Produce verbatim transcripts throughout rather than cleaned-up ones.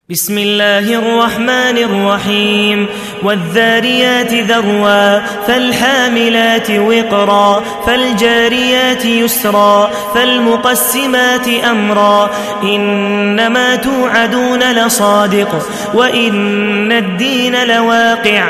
بسم الله الرحمن الرحيم والذاريات ذروا فالحاملات وقرا فالجاريات يسرا فالمقسمات أمرا إنما توعدون لصادق وإن الدين لواقع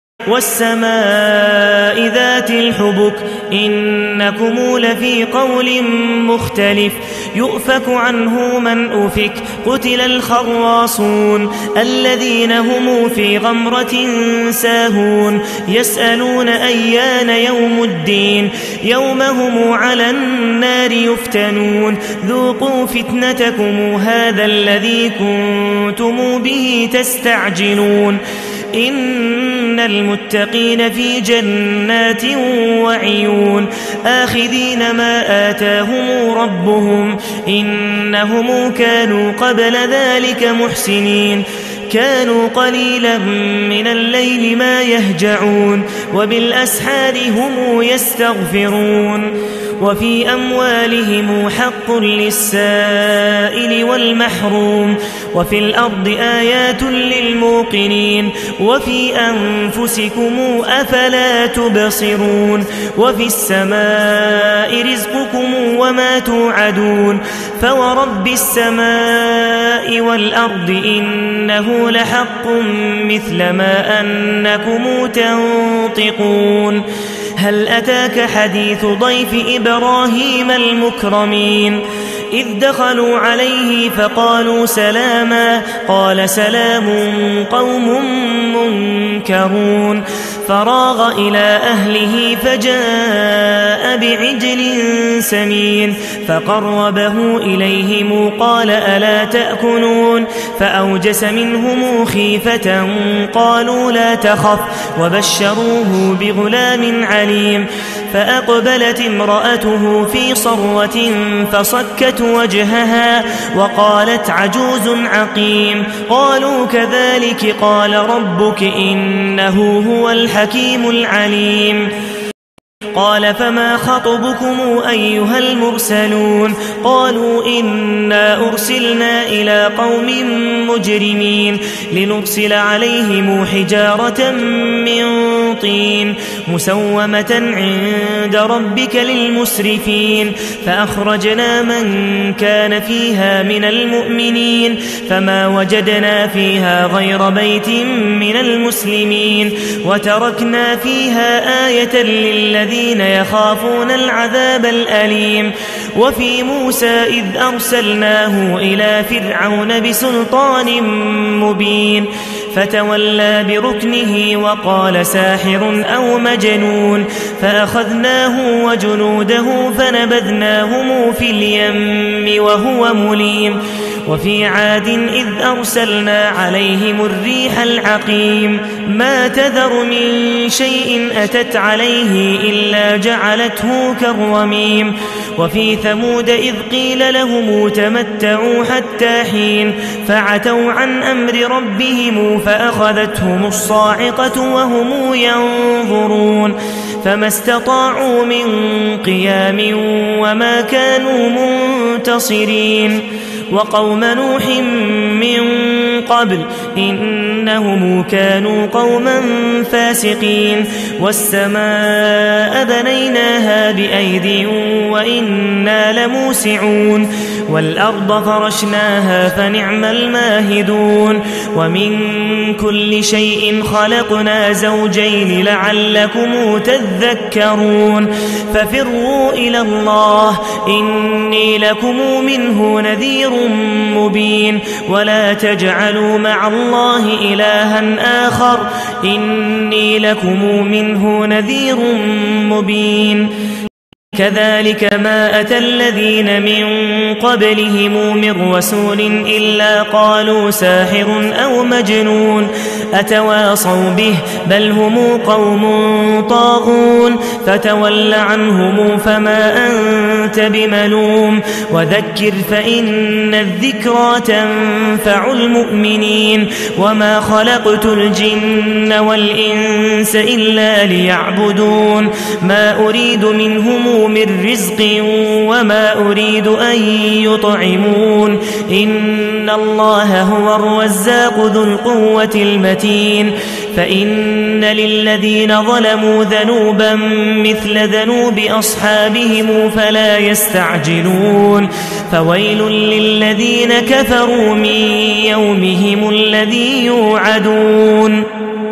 والسماء ذات الحبك إنكم لفي قول مختلف يؤفك عنه من أفك قتل الخراصون الذين هم في غمرة ساهون يسألون أيان يوم الدين يوم هم على النار يفتنون ذوقوا فتنتكم هذا الذي كنتم به تستعجلون إن المتقين في جنات وعيون آخذين ما آتاهم ربهم إنهم كانوا قبل ذلك محسنين كانوا قليلا من الليل ما يهجعون وبالأسحار هم يستغفرون وفي أموالهم حق للسائل والمحروم وفي الأرض آيات للموقنين وفي أنفسكم أفلا تبصرون وفي السماء رزقكم وما توعدون فورب السماء والأرض إنه لحق مثل ما أنكم تنطقون هل أتاك حديث ضيف إبراهيم المكرمين إذ دخلوا عليه فقالوا سلاما قال سلام قوم منكرون فراغ إلى أهله فجاء بعجل سمين فقربه إليهم قال ألا تأكلون فأوجس منهم خيفة قالوا لا تخف وبشروه بغلام عليم فأقبلت امرأته في صرة فصكت وجهها وقالت عجوز عقيم قالوا كذلك قال ربك إنه هو الحكيم العليم قال فما خطبكم أيها المرسلون قالوا إنا أرسلنا إلى قوم مجرمين لنرسل عليهم حجارة من طين مسومة عند ربك للمسرفين فأخرجنا من كان فيها من المؤمنين فما وجدنا فيها غير بيت من المسلمين وتركنا فيها آية للذين يخافون العذاب الأليم وفي موسى إذ أرسلناه إلى فرعون بسلطان مبين فتولى بركنه وقال ساحر أو مجنون فأخذناه وجنوده فنبذناهم في اليم وهو مليم وفي عاد إذ أرسلنا عليهم الريح العقيم ما تذر من شيء أتت عليه إلا جعلته كالرميم وفي ثمود إذ قيل لهم تمتعوا حتى حين فعتوا عن أمر ربهم فأخذتهم الصاعقة وهم ينظرون فما استطاعوا من قيام وما كانوا منتصرين وقوم نوح من قبل إنهم كانوا قوما فاسقين والسماء بنيناها بأيد وإنا لموسعون والأرض فرشناها فنعم الماهدون ومن كل شيء خلقنا زوجين لعلكم تذكرون ففروا إلى الله إني لكم منه نذير مبين ولا تجعلوا مع الله إلها آخر إني لكم منه نذير مبين كذلك ما أتى الذين من قبلهم من رسول إلا قالوا ساحر أو مجنون أتواصوا به بل هم قوم طاغون فتول عنهم فما أنت بملوم وذكر فإن الذكرى تنفع المؤمنين وما خلقت الجن والإنس إلا ليعبدون ما أريد منهم من رزق وما أريد أن يطعمون إن الله هو الرزاق ذو القوة المتين فإن للذين ظلموا ذنوبا مثل ذنوب أصحابهم فلا يستعجلون فويل للذين كفروا من يومهم الذي يوعدون